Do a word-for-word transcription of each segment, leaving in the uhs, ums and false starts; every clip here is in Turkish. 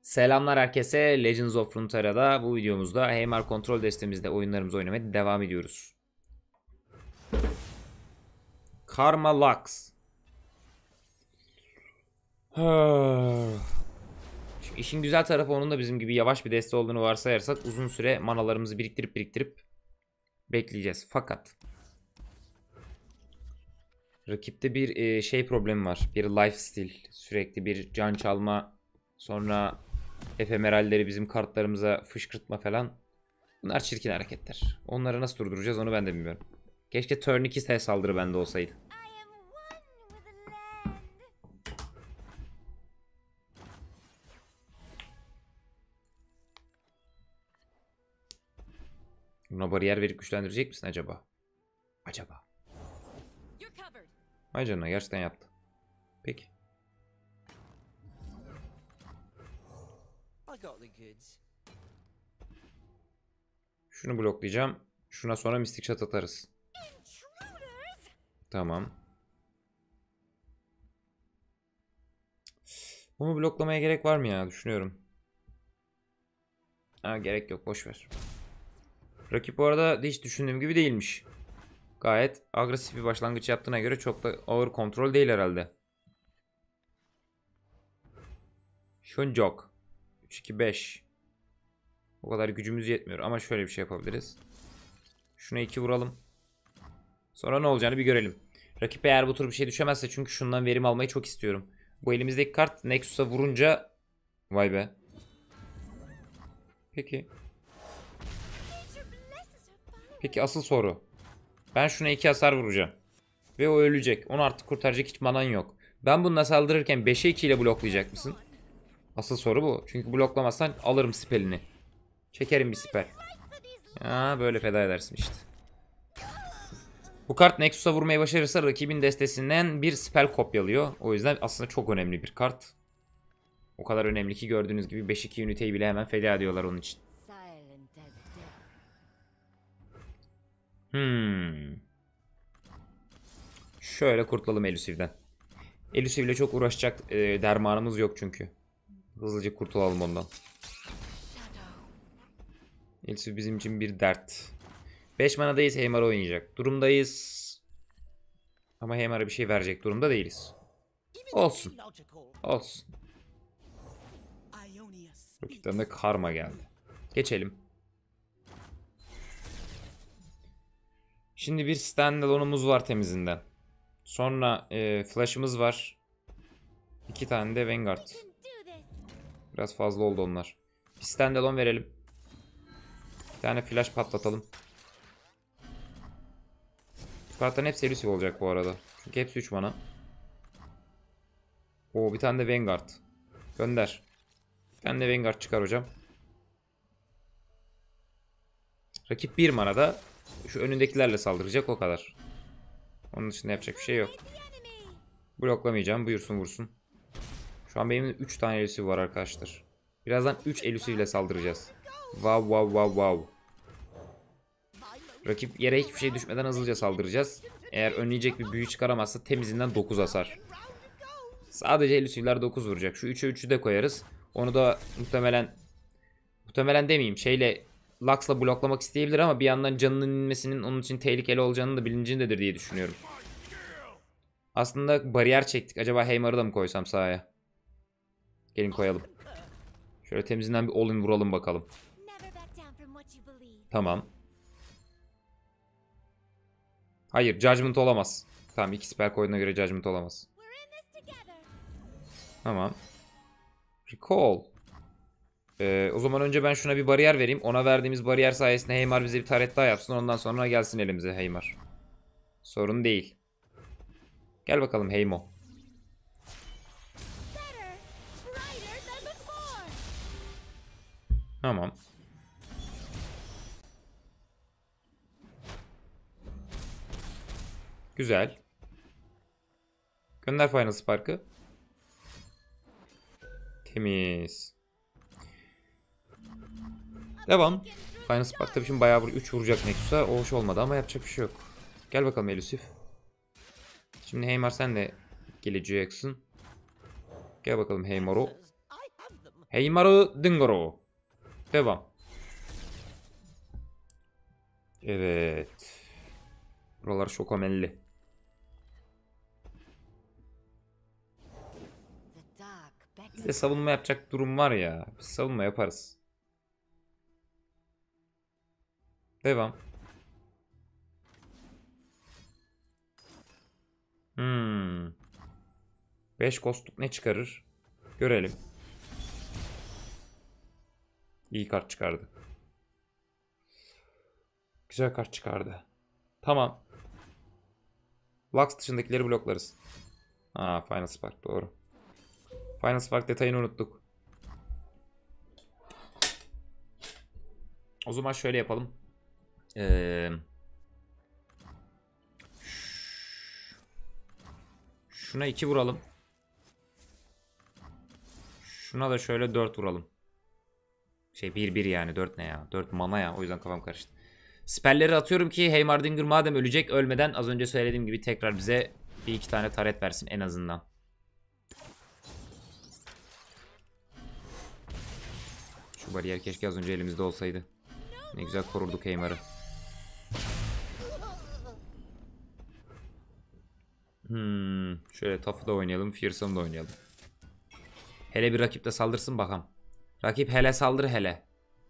Selamlar herkese. Legends of Runeterra'da bu videomuzda Heimar kontrol destemizde oyunlarımızı oynamaya devam ediyoruz. Karma Lux. Şimdi işin güzel tarafı onun da bizim gibi yavaş bir deste olduğunu varsayarsak uzun süre manalarımızı biriktirip biriktirip bekleyeceğiz. Fakat rakipte bir şey problemi var. Bir lifesteal, sürekli bir can çalma, sonra efemeralleri bizim kartlarımıza fışkırtma falan. Bunlar çirkin hareketler. Onları nasıl durduracağız onu ben de bilmiyorum. Keşke turn iki saldırı bende olsaydı. Buna bariyer verip güçlendirecek misin acaba? Acaba. Ay canına gerçekten yaptı. Peki. Şunu bloklayacağım. Şuna sonra mistik shot atarız. Tamam. Bunu bloklamaya gerek var mı ya? Düşünüyorum. Ha, gerek yok. Boş ver. Rakip bu arada hiç düşündüğüm gibi değilmiş. Gayet agresif bir başlangıç yaptığına göre çok da ağır kontrol değil herhalde. Şuncok. üç iki beş. O kadar gücümüz yetmiyor ama şöyle bir şey yapabiliriz. Şuna iki vuralım. Sonra ne olacağını bir görelim. Rakip eğer bu tur bir şey düşemezse, çünkü şundan verim almayı çok istiyorum. Bu elimizdeki kart Nexus'a vurunca... Vay be. Peki. Peki asıl soru. Ben şuna iki hasar vuracağım. Ve o ölecek. Onu artık kurtaracak hiç manan yok. Ben bununla saldırırken beşe iki ile bloklayacak mısın? Asıl soru bu. Çünkü bloklamazsan alırım spelini. Çekerim bir spell. Ya böyle feda edersin işte. Bu kart Nexus'a vurmayı başarırsa rakibin destesinden bir spell kopyalıyor. O yüzden aslında çok önemli bir kart. O kadar önemli ki gördüğünüz gibi beş iki üniteyi bile hemen feda ediyorlar onun için. Hmm. Şöyle kurtulalım Elusiv'den. Elusiv'le çok uğraşacak e, dermanımız yok çünkü. Hızlıca kurtulalım ondan. Elusiv bizim için bir dert. beş manadayız, Heimar oynayacak durumdayız. Ama Heimar'a bir şey verecek durumda değiliz. Olsun. Olsun. Rakipten de karma geldi. Geçelim. Şimdi bir standalone'umuz var temizinden. Sonra e, flash'ımız var. İki tane de Vanguard. Biraz fazla oldu onlar. Bir standalone verelim. Bir tane flash patlatalım. Kartların hepsi elusive olacak bu arada. Çünkü hepsi üç mana. Oo, bir tane de Vanguard. Gönder. Bir tane de Vanguard çıkar hocam. Rakip bir manada şu önündekilerle saldıracak, o kadar. Onun dışında yapacak bir şey yok. Bloklamayacağım. Buyursun vursun. Şu an benim üç tane elusive var arkadaşlar. Birazdan üç elusive ile saldıracağız. Wow wow wow wow. Rakip yere hiçbir şey düşmeden hızlıca saldıracağız. Eğer önleyecek bir büyü çıkaramazsa temizinden dokuz hasar. Sadece elusive'ler dokuz vuracak. Şu üçe üçü de koyarız. Onu da muhtemelen muhtemelen demeyeyim, şeyle Lux'la bloklamak isteyebilir ama bir yandan canının inmesinin onun için tehlikeli olacağını da bilincindedir diye düşünüyorum. Aslında bariyer çektik. Acaba Heimar'ı da mı koysam sahaya? Gelin koyalım. Şöyle temizinden bir all-in vuralım bakalım. Tamam. Hayır, Judgment olamaz. Tamam, iki spell koyduğuna göre Judgment olamaz. Tamam. Recall. Ee, o zaman önce ben şuna bir bariyer vereyim. Ona verdiğimiz bariyer sayesinde Heimar bize bir taret daha yapsın. Ondan sonra gelsin elimize Heimar. Sorun değil. Gel bakalım Heimo. Tamam. Güzel. Gönder Final Spark'ı. Temiz. Devam. Final Spark tabii şimdi bayağı vur, üç vuracak Nexus'a. O hoş olmadı ama yapacak bir şey yok. Gel bakalım Elusive. Şimdi Heimar sen de geleceksin. Gel bakalım Heimar'o. Heimaru Dingoro. Devam. Evet. Buralar şokomelli. Bizde savunma yapacak durum var ya. Biz savunma yaparız. Devam. Hmm. beş kostluk ne çıkarır? Görelim. İyi kart çıkardı. Güzel kart çıkardı. Tamam. Lux dışındakileri bloklarız. Aa, Final Spark doğru. Final Spark detayını unuttuk. O zaman şöyle yapalım. Ee, şuna iki vuralım. Şuna da şöyle dört vuralım. Şey bir bir yani, dört ne ya? dört mana ya, o yüzden kafam karıştı. Spellleri atıyorum ki Heimerdinger madem ölecek, ölmeden az önce söylediğim gibi tekrar bize bir iki tane taret versin en azından. Şu bariyer keşke az önce elimizde olsaydı. Ne güzel korurduk Heimer'ı. Hmm, şöyle Tough'u da oynayalım, Fearsome da oynayalım. Hele bir rakip de saldırsın bakalım. Rakip hele saldır hele.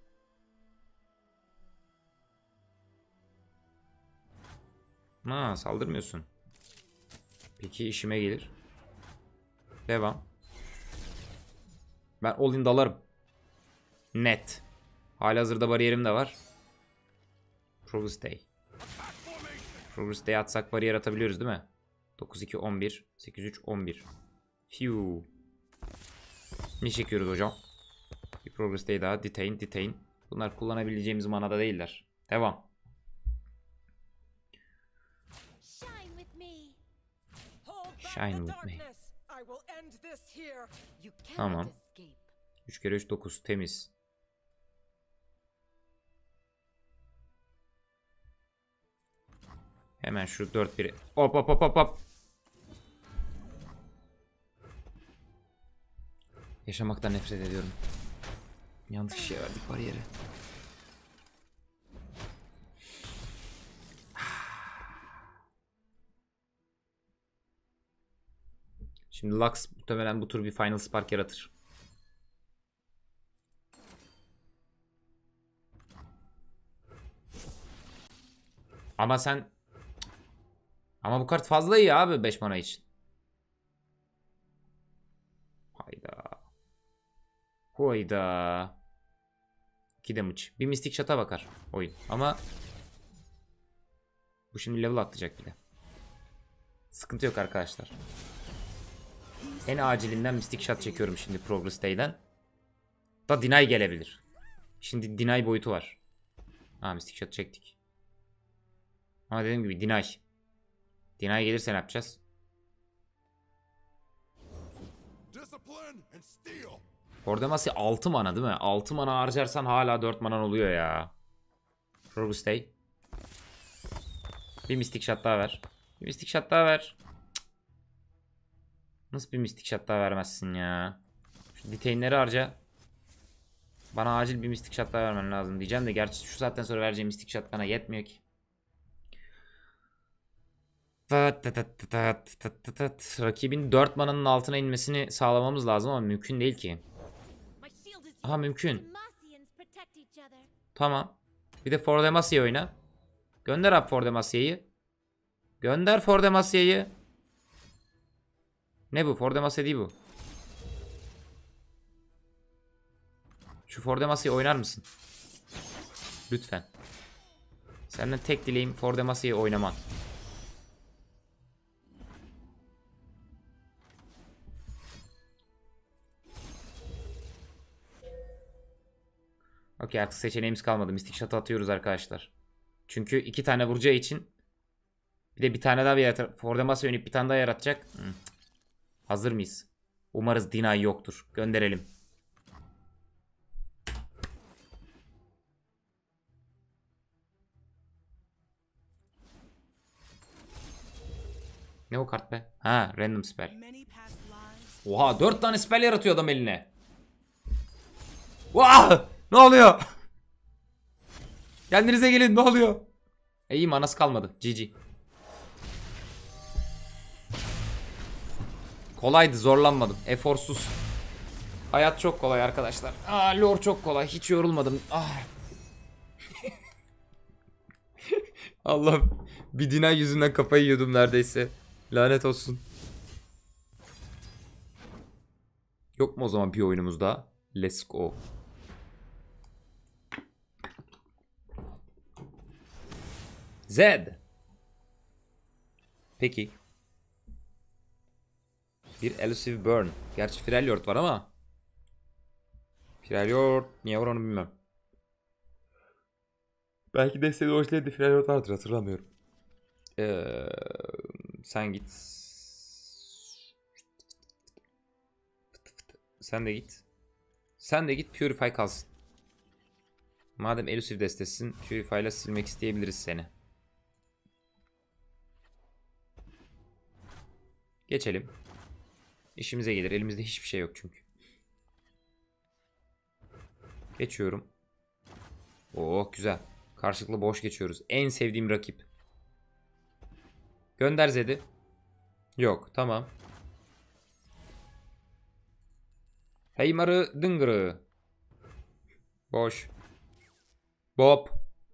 Ha, saldırmıyorsun. Peki işime gelir. Devam. Ben all in dalarım. Net. Halihazırda bariyerim de var. Progress Day. Progress Day atsak bariyer atabiliyoruz değil mi? dokuz iki on bir. sekiz üç on bir. Phew. Ne çekiyoruz hocam? Bir Progress Day daha. Detain, detain. Bunlar kullanabileceğimiz manada değiller. Devam. Shine with me. Tamam. üç kere üç dokuz. Temiz. Hemen şu dört biri. Hop hop hop hop hop. Yaşamaktan nefret ediyorum. Yanlış şey verdik bariyere. Şimdi Lux muhtemelen bu tur bir Final Spark yaratır. Ama sen... Ama bu kart fazla iyi abi beş mana için. Hayda. Hayda. iki damage. Bir Mystic Shot'a bakar oyun. Ama... Bu şimdi level atlayacak bile. Sıkıntı yok arkadaşlar. En acilinden Mystic Shot çekiyorum şimdi Progress Day'den. Da Deny gelebilir. Şimdi Deny boyutu var. Ha, Mystic Shot çektik. Ama dediğim gibi Deny. Deny gelirse ne yapacağız? Fordemasi altı mana değil mi? altı mana harcarsan hala dört manan oluyor ya. Progress Day. Bir Mystic Shot daha ver. Bir Mystic Shot daha ver. Nasıl bir Mystic Shot daha vermezsin ya? Şu detainleri harca. Bana acil bir Mystic Shot daha vermen lazım diyeceğim de gerçi şu saatten sonra vereceğim Mystic Shot bana yetmiyor ki. Rakibin dört mananın altına inmesini sağlamamız lazım ama mümkün değil ki. Aha, mümkün. Tamam. Bir de Fordemasia'yı oyna. Gönder abi Fordemasia'yı. Gönder Fordemasia'yı. Ne bu? Fordemasya değil bu. Şu Fordemasia'yı oynar mısın? Lütfen. Senden tek dileğim Fordemasia'yı oynaman. Okey, artık seçeneğimiz kalmadı. Mystic Shot'ı atıyoruz arkadaşlar. Çünkü iki tane vuracağı için bir de bir tane daha bir yaratır. Fordemasya oynayıp bir tane daha yaratacak. Hı. Hazır mıyız? Umarız Deny yoktur. Gönderelim. Ne o kart be? Ha, random spell. Oha, dört tane spell yaratıyor adam eline. Vah! Ne oluyor? Kendinize gelin, ne oluyor? E iyi, manası kalmadı. G G. Kolaydı, zorlanmadım. Eforsuz. Hayat çok kolay arkadaşlar. Aa, lore çok kolay. Hiç yorulmadım. Ah. Allah'ım. Bir dina yüzünden kafayı yiyordum neredeyse. Lanet olsun. Yok mu o zaman bir oyunumuz daha? Let's go. Z. Peki. Bir Elusive Burn. Gerçi Freljord var ama. Freljord niye var onu bilmem. Belki destede orijinalde Freljord vardır, hatırlamıyorum. Ee, sen git. Sen de git. Sen de git, Purify kalsın. Madem Elusive destesin, Purify ile silmek isteyebiliriz seni. Geçelim. İşimize gelir. Elimizde hiçbir şey yok çünkü. Geçiyorum. Oh güzel. Karşılıklı boş geçiyoruz. En sevdiğim rakip. Gönder Zed'i. Yok, tamam. Heymarı dıngırı. Boş. Bob.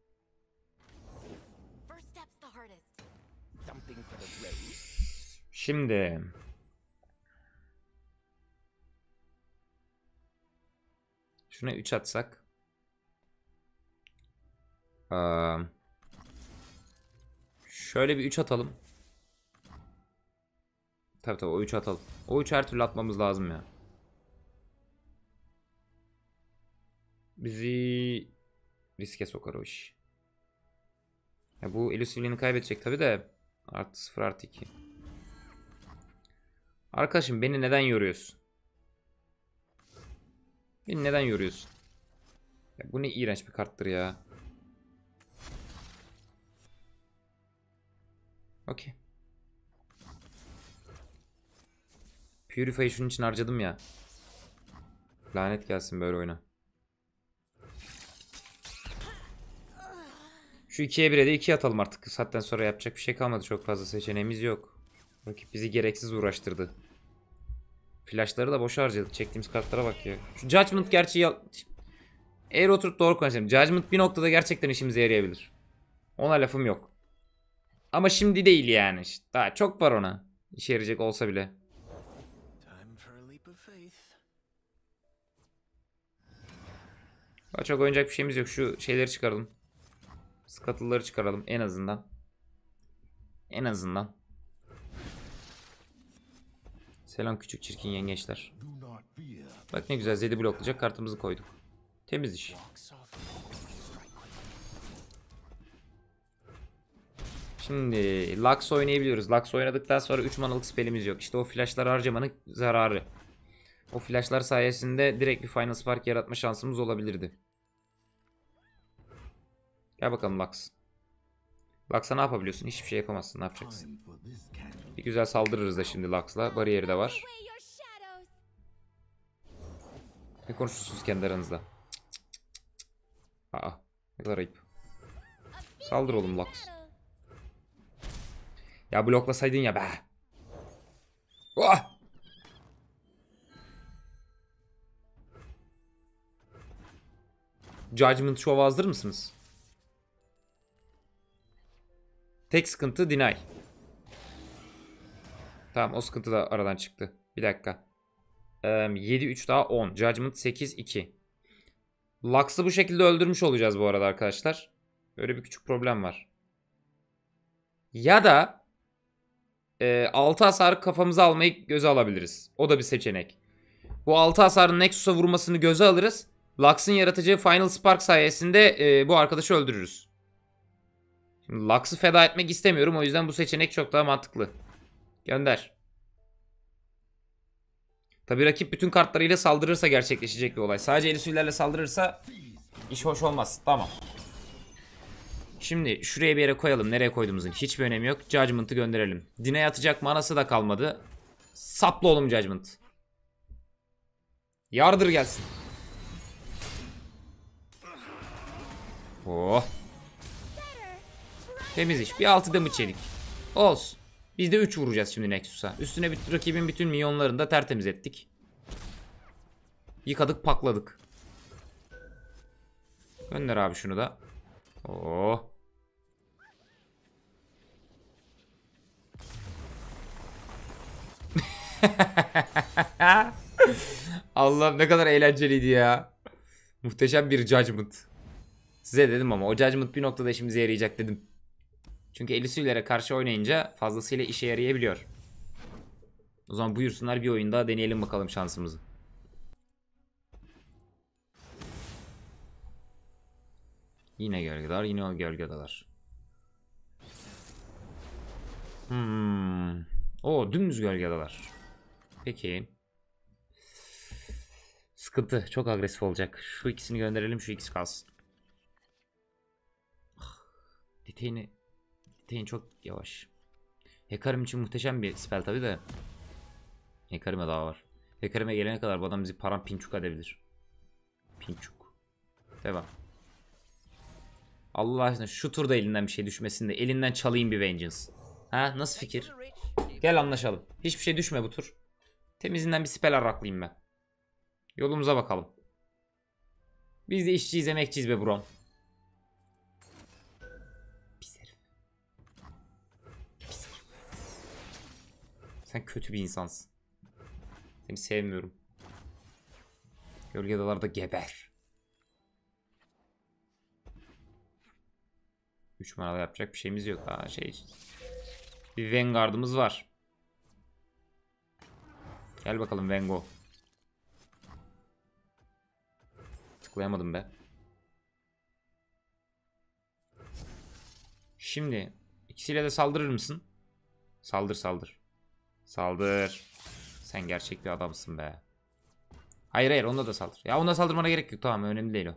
Şimdi. Şuna üç atsak. Aa, şöyle bir üç atalım. Tabii tabii o üç atalım. O üç her türlü atmamız lazım ya. Bizi riske sokar o iş. Ya bu Elusive'liğini kaybedecek tabii de. Artı sıfır artı iki. Arkadaşım beni neden yoruyorsun? Beni neden yoruyorsun? Ya bu ne iğrenç bir karttır ya. Okey. Purify'ı şunun için harcadım ya. Lanet gelsin böyle oyuna. Şu ikiye bire de iki atalım artık. Saatten sonra yapacak bir şey kalmadı. Çok fazla seçeneğimiz yok. Rakip bizi gereksiz uğraştırdı. Flashları da boşa harcadık. Çektiğimiz kartlara bak ya. Şu Judgment gerçi ya... Eğer oturup doğru konuşalım. Judgment bir noktada gerçekten işimize yarayabilir. Ona lafım yok. Ama şimdi değil yani. Daha çok var ona. İşe yarayacak olsa bile. Daha çok oynayacak bir şeyimiz yok. Şu şeyleri çıkaralım. Scuttle'ları çıkaralım en azından. En azından. Selam küçük çirkin yengeçler. Bak ne güzel Zed'i bloklayacak kartımızı koyduk. Temiz iş. Şimdi Lux oynayabiliyoruz. Lux oynadıktan sonra üç manalık spellimiz yok. İşte o flashları harcamanın zararı. O flashlar sayesinde direkt bir Final Spark yaratma şansımız olabilirdi. Gel bakalım Lux. Lux'a ne yapabiliyorsun? Hiçbir şey yapamazsın. Ne yapacaksın? Bir güzel saldırırız da şimdi Lux'la. Bariyeri de var. Ne konuşuyorsunuz kendi aranızda? Aa, ne kadar ayıp. Saldır oğlum Lux. Ya bloklasaydın ya be. Oh! Judgment Show'a hazır mısınız? Tek sıkıntı deny. Tamam o sıkıntı da aradan çıktı. Bir dakika. Ee, yedi üç daha on. Judgment sekiz iki. Lux'ı bu şekilde öldürmüş olacağız bu arada arkadaşlar. Böyle bir küçük problem var. Ya da e, altı hasarı kafamıza almayı göze alabiliriz. O da bir seçenek. Bu altı hasarın Nexus'a vurmasını göze alırız. Lux'ın yaratacağı Final Spark sayesinde e, bu arkadaşı öldürürüz. Şimdi Lux'ı feda etmek istemiyorum. O yüzden bu seçenek çok daha mantıklı. Gönder. Tabi rakip bütün kartlarıyla saldırırsa gerçekleşecek bir olay. Sadece Elusive'lerle saldırırsa iş hoş olmaz. Tamam. Şimdi şuraya bir yere koyalım. Nereye koyduğumuzun hiçbir önemi yok. Judgment'ı gönderelim. Dine atacak manası da kalmadı. Sapla oğlum Judgment. Yardır gelsin. Oh. Temiz iş. Bir altı damage yedik. Olsun. Biz de üç vuracağız şimdi Nexus'a. Üstüne bir, rakibin bütün minyonlarını da tertemiz ettik. Yıkadık pakladık. Gönder abi şunu da. Oh. Allah'ım ne kadar eğlenceliydi ya. Muhteşem bir judgment. Size dedim ama o judgment bir noktada işimize yarayacak dedim. Çünkü Elisu'lara karşı oynayınca fazlasıyla işe yarayabiliyor. O zaman buyursunlar, bir oyun daha deneyelim bakalım şansımızı. Yine gölgeler, yine o gölgedeler. Hmm. O dümdüz gölgedeler. Peki. Sıkıntı. Çok agresif olacak. Şu ikisini gönderelim, şu ikisi kalsın. Detain'i Detain çok yavaş. Hekarim için muhteşem bir spell tabi de. Hekarim'e daha var. Hekarim'e gelene kadar bu adam bizi parampinçuk edebilir. Pinçuk. Devam. Allah aşkına şu turda elinden bir şey düşmesin de elinden çalayım bir Vengeance. Ha, nasıl fikir? Gel anlaşalım. Hiçbir şey düşme bu tur. Temizinden bir spell arraklayayım ben. Yolumuza bakalım. Biz de işçiyiz, emekçiyiz be bro. Pis herif. Pis herif. Sen kötü bir insansın. Seni sevmiyorum. Gölge dalarda geber. üç manada yapacak bir şeyimiz yok. Ha, şey için. Bir Vanguard'ımız var. Gel bakalım Vengo. Tıklayamadım be. Şimdi ikisiyle de saldırır mısın? Saldır saldır. Saldır. Sen gerçek bir adamsın be. Hayır hayır, onda da saldır. Ya onda saldırmana gerek yok, tamam, önemli değil o.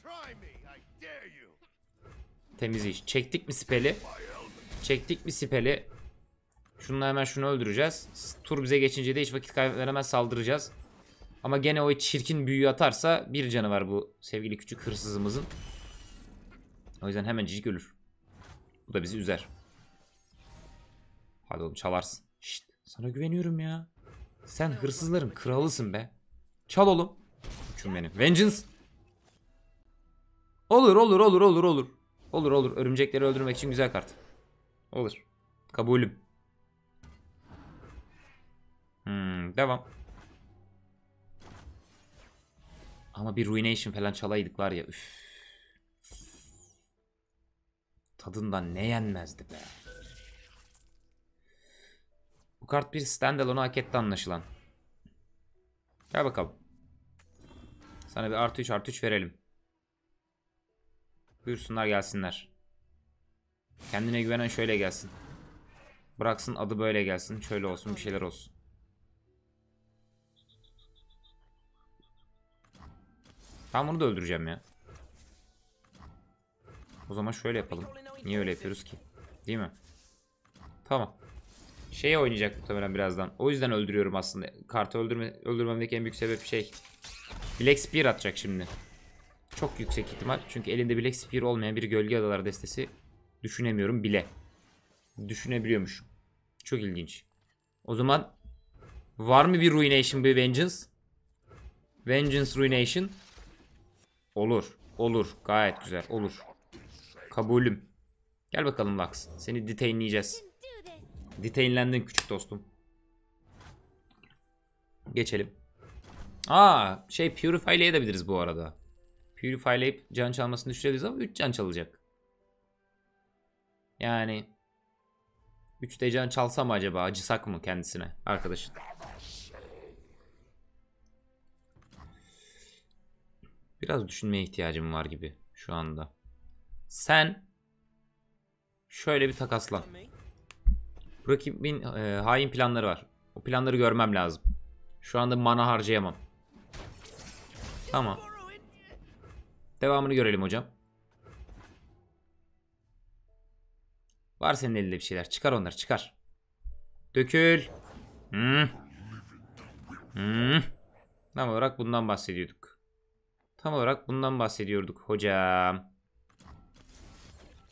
Temiz iş. Çektik mi speli? Çektik mi speli? Şununla hemen şunu öldüreceğiz. Tur bize geçince de hiç vakit kaybetmeden saldıracağız. Ama gene o çirkin büyüyü atarsa bir canı var bu sevgili küçük hırsızımızın. O yüzden hemencik ölür. Bu da bizi üzer. Hadi oğlum çalarsın. Şşt, sana güveniyorum ya. Sen hırsızların kralısın be. Çal oğlum. Uçun benim. Vengeance. Olur olur olur olur olur. Olur olur. Örümcekleri öldürmek için güzel kart. Olur. Kabulüm. Hmm, devam. Ama bir Ruination falan çalaydık var ya. Üf. Tadından ne yenmezdi be. Bu kart bir standalone hak etti anlaşılan. Gel bakalım. Sana bir artı üç artı üç verelim. Buyursunlar gelsinler. Kendine güvenen şöyle gelsin. Bıraksın adı böyle gelsin. Şöyle olsun, bir şeyler olsun. Ben bunu da öldüreceğim ya. O zaman şöyle yapalım. Niye öyle yapıyoruz ki? Değil mi? Tamam. Şeye oynayacak muhtemelen birazdan. O yüzden öldürüyorum aslında. Kartı öldürme, öldürmemdeki en büyük sebep şey. Black Spear atacak şimdi. Çok yüksek ihtimal. Çünkü elinde Black Spear olmayan bir Gölge Adaları destesi düşünemiyorum bile. Düşünebiliyormuş. Çok ilginç. O zaman var mı bir Ruination, bir Vengeance? Vengeance Ruination. Olur. Olur. Gayet güzel. Olur. Kabulüm. Gel bakalım Lux. Seni detainleyeceğiz. Detainlendin küçük dostum. Geçelim. Aa, şey Purify'leyebiliriz bu arada. Purify'leyip can çalmasını düşürebiliriz ama üç can çalacak. Yani üç de can çalsa mı acaba? Acısak mı kendisine arkadaşın? Biraz düşünmeye ihtiyacım var gibi şu anda. Sen şöyle bir takaslan. Rakibin e, hain planları var. O planları görmem lazım. Şu anda mana harcayamam. Tamam. Devamını görelim hocam. Var senin elinde bir şeyler. Çıkar onları, çıkar. Dökül. Hmm. Hmm. Tam olarak bundan bahsediyorduk. Tam olarak bundan bahsediyorduk hocam.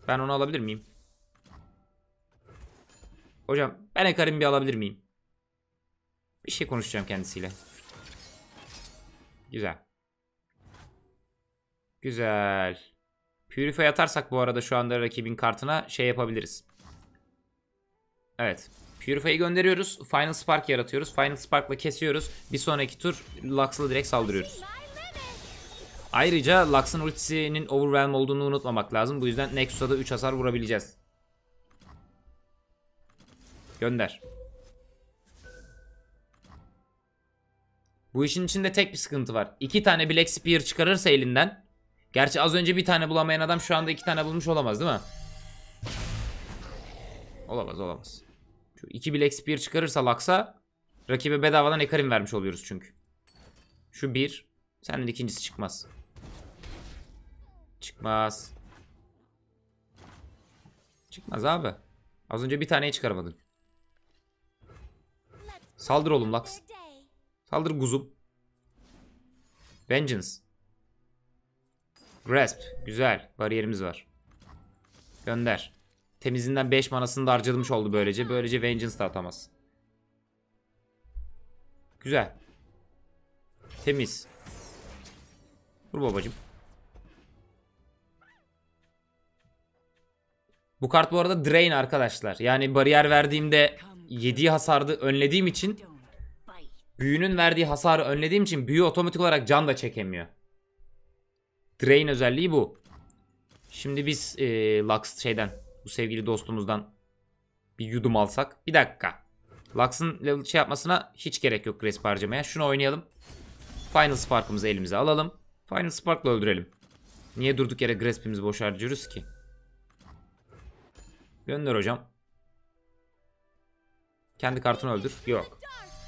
Ben onu alabilir miyim? Hocam ben Ekarim'i bir alabilir miyim? Bir şey konuşacağım kendisiyle. Güzel. Güzel. Purify atarsak bu arada şu anda rakibin kartına şey yapabiliriz. Evet. Purify'yi gönderiyoruz. Final Spark yaratıyoruz. Final Spark'la kesiyoruz. Bir sonraki tur Lux'la direkt saldırıyoruz. Ayrıca Lux'ın ultisinin Overwhelm olduğunu unutmamak lazım. Bu yüzden Nexus'a da üç hasar vurabileceğiz. Gönder. Bu işin içinde tek bir sıkıntı var. İki tane Black Spear çıkarırsa elinden. Gerçi az önce bir tane bulamayan adam şu anda iki tane bulmuş olamaz değil mi? Olamaz olamaz. Şu iki Black Spear çıkarırsa Lux'a rakibe bedavadan Ekarim vermiş oluyoruz çünkü. Şu bir. Senden ikincisi çıkmaz. Çıkmaz. Çıkmaz abi. Az önce bir taneyi çıkaramadın. Saldır oğlum Lux. Saldır kuzum. Vengeance. Grasp. Güzel. Bariyerimiz var. Gönder. Temizinden beş manasını da harcamış oldu böylece. Böylece Vengeance da atamaz. Güzel. Temiz. Vur babacım. Bu kart bu arada Drain arkadaşlar. Yani bariyer verdiğimde yediği hasarı önlediğim için, büyünün verdiği hasarı önlediğim için büyü otomatik olarak can da çekemiyor. Drain özelliği bu. Şimdi biz e, Lux şeyden, bu sevgili dostumuzdan bir yudum alsak. Bir dakika. Lux'ın level şey yapmasına hiç gerek yok Grasp harcamaya. Şunu oynayalım. Final Spark'ımızı elimize alalım. Final Spark'la öldürelim. Niye durduk yere Grasp'imizi boş harcıyoruz ki? Gönder hocam. Kendi kartını öldür. Yok.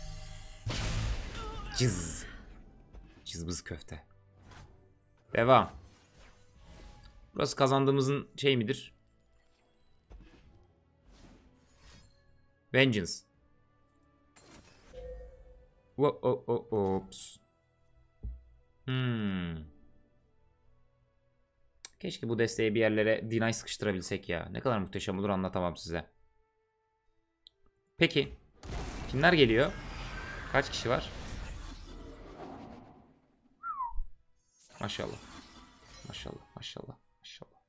Cız. Cızbız köfte. Devam. Burası kazandığımızın şey midir? Vengeance. Ops. Hmm. Keşke bu desteği bir yerlere deny sıkıştırabilsek ya. Ne kadar muhteşem olur anlatamam size. Peki. Kimler geliyor? Kaç kişi var? Maşallah. Maşallah. Maşallah. Maşallah.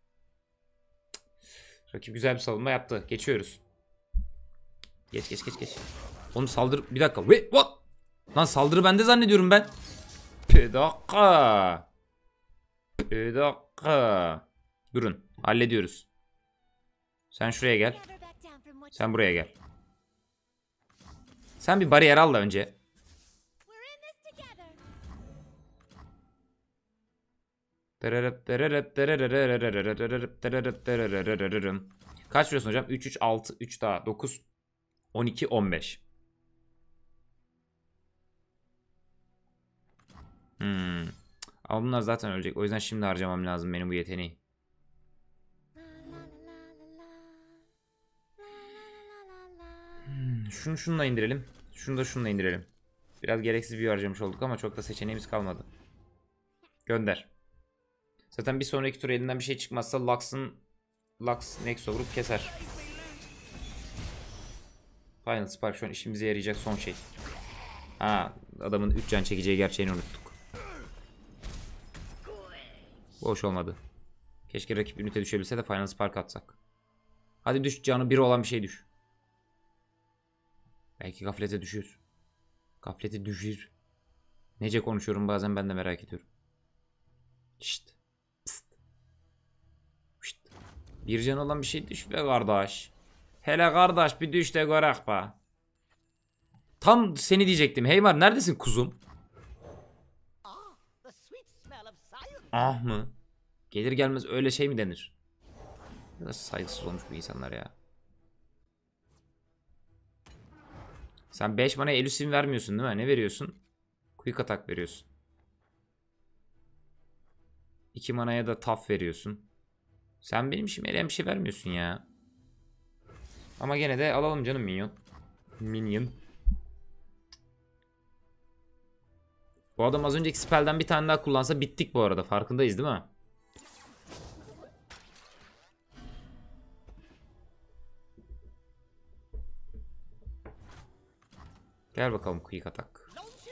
Rakip güzel bir savunma yaptı. Geçiyoruz. Geç geç geç geç. Oğlum saldır. Bir dakika. Wait, what? Lan saldırı bende zannediyorum ben. Bir dakika. Bir dakika. Durun. Hallediyoruz. Sen şuraya gel. Sen buraya gel. Sen bir bariyer al da önce. Kaç vuruyorsun hocam? üç üç altı üç daha dokuz on iki on beş. Hmm. Ama bunlar zaten ölecek. O yüzden şimdi harcamam lazım benim bu yeteneği. Hmm. Şunu şununla indirelim. Şunu da şununla indirelim. Biraz gereksiz bir harcamış olduk ama çok da seçeneğimiz kalmadı. Gönder. Zaten bir sonraki tur elinden bir şey çıkmazsa Lux'ın Lux Nexus'a vurup keser. Final Spark şu an işimize yarayacak son şey. Ha, adamın üç can çekeceği gerçeğini unuttuk. Boş olmadı. Keşke rakip ünite düşebilse de Final Spark atsak. Hadi düş, canı biri olan bir şey düş. Belki gaflete düşür. Gaflete düşür. Nece konuşuyorum bazen, ben de merak ediyorum. Şşt. Pst. Şşt. Bir can olan bir şey düş be kardeş. Hele kardeş bir düş de görek be. Tam seni diyecektim. Heymar neredesin kuzum? Ah mı? Gelir gelmez öyle şey mi denir? Nasıl saygısız olmuş bu insanlar ya. Sen beş mana Elusive vermiyorsun değil mi? Ne veriyorsun? Quick attack veriyorsun. iki manaya da taf veriyorsun. Sen benim işime eleyen bir şey vermiyorsun ya. Ama gene de alalım canım minyon. Minion. Bu adam az önceki spell'den bir tane daha kullansa bittik bu arada. Farkındayız değil mi? Gel bakalım quick atak.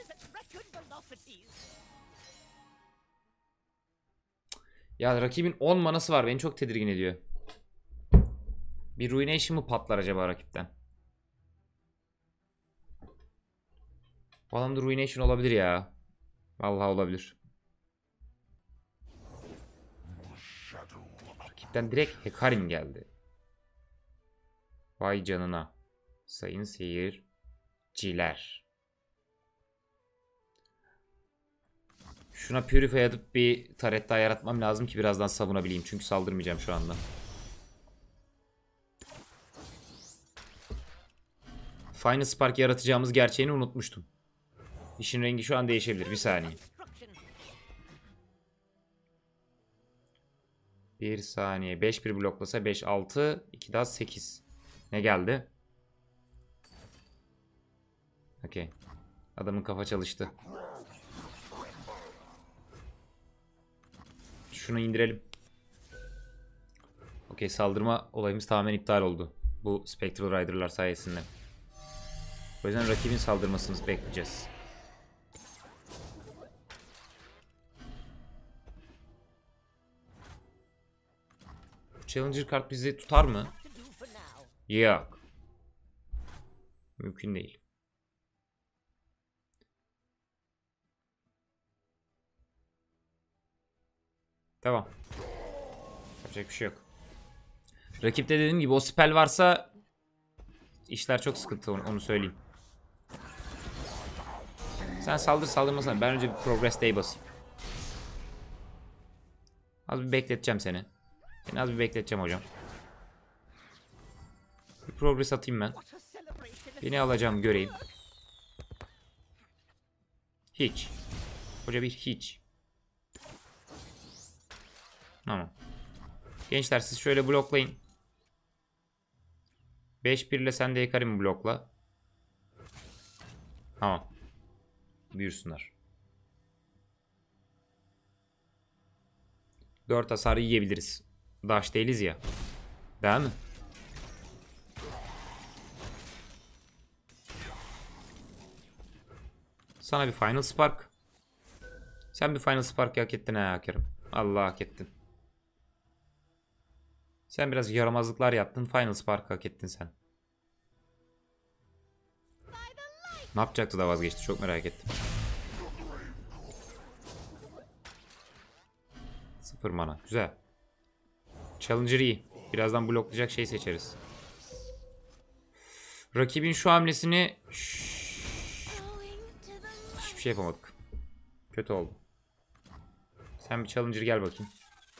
Ya rakibin on manası var. Beni çok tedirgin ediyor. Bir Ruination mı patlar acaba rakipten? Bu adamda Ruination olabilir ya. Vallahi olabilir. Rakipten direkt Hecarim geldi. Vay canına. Sayın seyirciler. Şuna Purify atıp bir taret daha yaratmam lazım ki birazdan savunabileyim. Çünkü saldırmayacağım şu anda. Final Spark yaratacağımız gerçeğini unutmuştum. İşin rengi şu an değişebilir. Bir saniye. Bir saniye. beş bir bloklasa beş altı. iki daha sekiz. Ne geldi? Okey. Adamın kafa çalıştı. Şunu indirelim. Okey, saldırma olayımız tamamen iptal oldu. Bu Spectral Rider'lar sayesinde. O yüzden rakibin saldırmasını bekleyeceğiz. Challenger kart bizi tutar mı? Yok. Mümkün değil. Tamam. Yapacak bir şey yok. Rakipte dediğim gibi o spell varsa işler çok sıkıntı, onu söyleyeyim. Sen saldır saldırmasana. Ben önce bir Progress Day basayım. Az bir bekleteceğim seni. Seni az bir bekleteceğim hocam. Bir Progress atayım ben. Beni alacağım göreyim. Hiç. Hoca bir hiç. Tamam. Gençler siz şöyle bloklayın. beş bir ile sen de Hecarim'i blokla. Tamam. Büyürsünler. dört hasarı yiyebiliriz. Daş değiliz ya. Değil mi? Sana bir Final Spark. Sen bir Final Spark hak ettin ha Hecarim. Allah hak ettin. Sen biraz yaramazlıklar yaptın. Final Spark hak ettin sen. Ne yapacaktı da vazgeçti? Çok merak ettim. Sıfır mana. Güzel. Challenger iyi. Birazdan bloklayacak şey seçeriz. Rakibin şu hamlesini... Hiçbir şey yapamadık. Kötü oldu. Sen bir Challenger gel bakayım.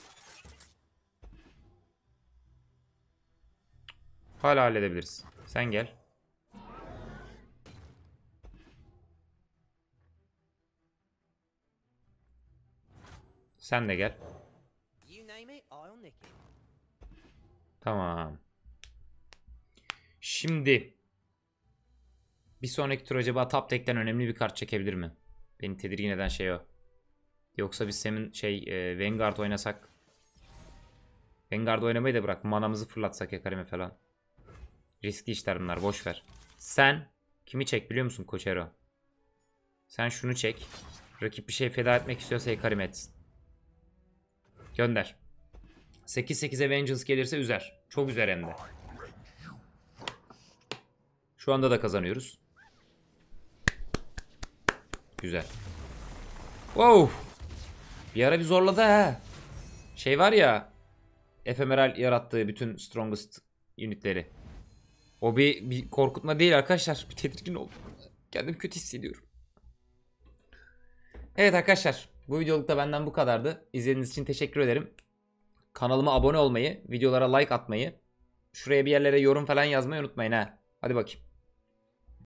Hala halledebiliriz. Sen gel. Sen de gel. Tamam. Şimdi bir sonraki tur acaba top deck'ten önemli bir kart çekebilir mi? Beni tedirgin eden şey o. Yoksa biz senin şey e, Vanguard oynasak. Vanguard oynamayı da bırak. Manamızı fırlatsak Hecarim'e falan. Riskli işler bunlar. Boş ver. Sen kimi çek biliyor musun Koçero? Sen şunu çek. Rakip bir şey feda etmek istiyorsa Hecarim etsin. Gönder. sekiz sekize Vengeance gelirse üzer. Çok üzer hem de. Şu anda da kazanıyoruz. Güzel. Wow. Bir ara bir zorladı ha. Şey var ya. Ephemeral yarattığı bütün strongest unitleri. O bir, bir korkutma değil arkadaşlar. Bir tedirgin oldum. Kendimi kötü hissediyorum. Evet arkadaşlar. Bu videoluk da benden bu kadardı. İzlediğiniz için teşekkür ederim. Kanalıma abone olmayı, videolara like atmayı, şuraya bir yerlere yorum falan yazmayı unutmayın ha. Hadi bakayım.